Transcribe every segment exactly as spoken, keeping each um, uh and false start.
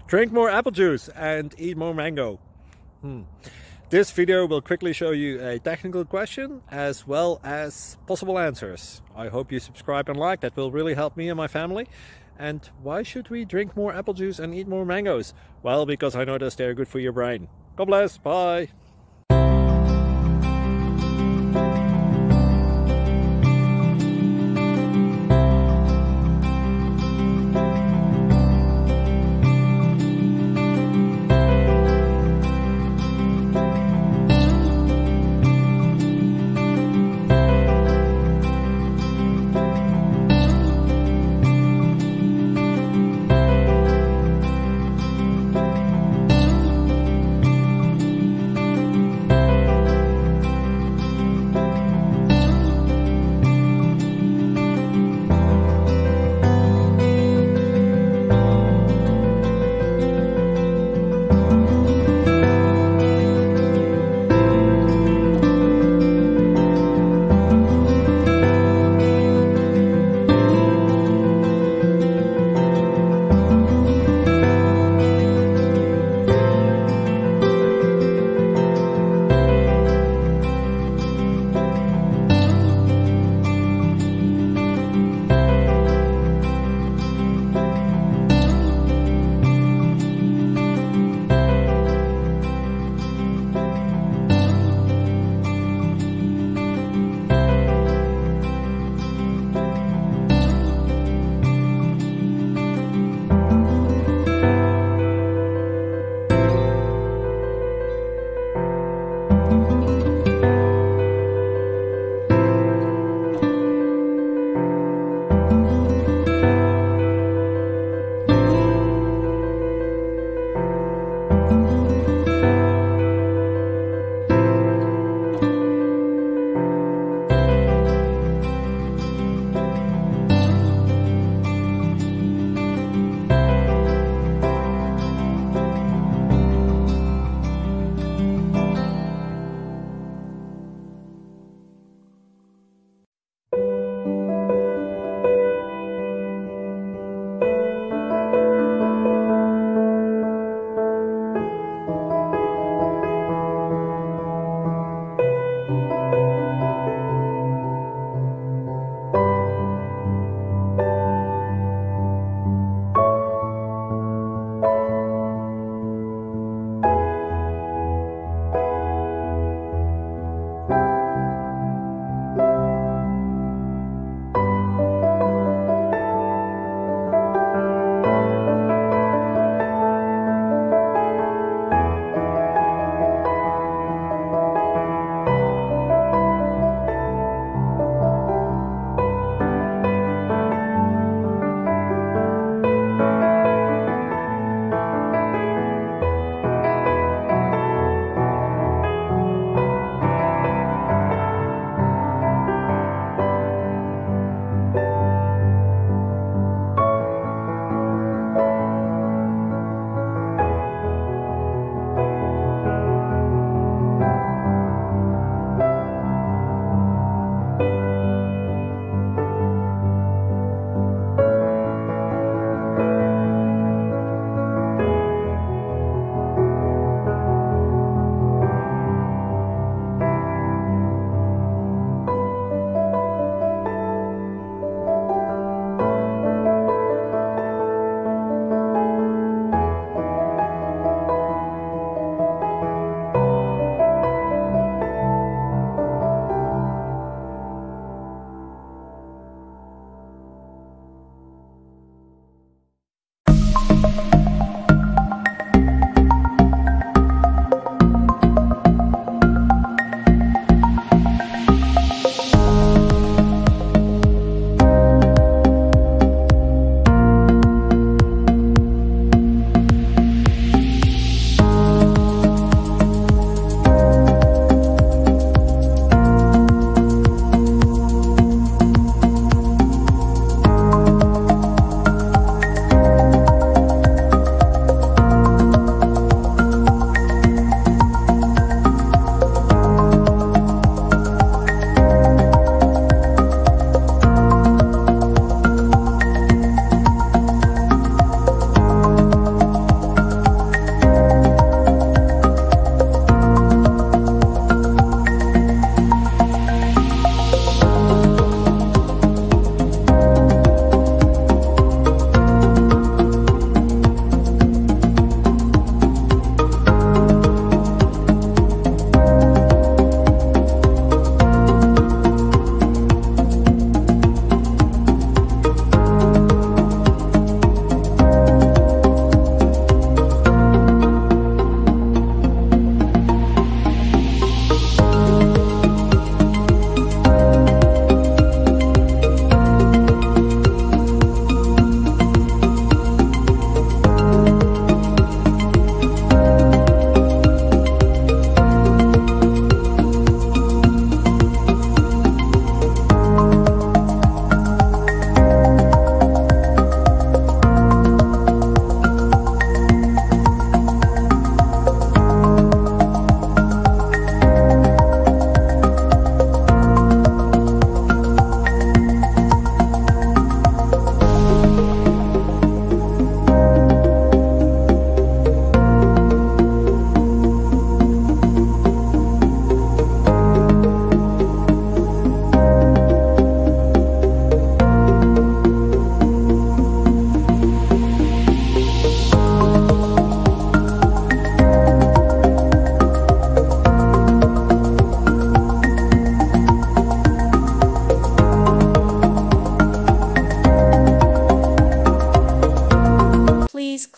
Drink more apple juice and eat more mango. Hmm. This video will quickly show you a technical question as well as possible answers. I hope you subscribe and like, that will really help me and my family. And why should we drink more apple juice and eat more mangoes? Well, because I noticed they're good for your brain. God bless, bye!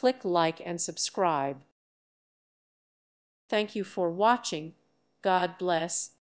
click like and subscribe. Thank you for watching. God bless.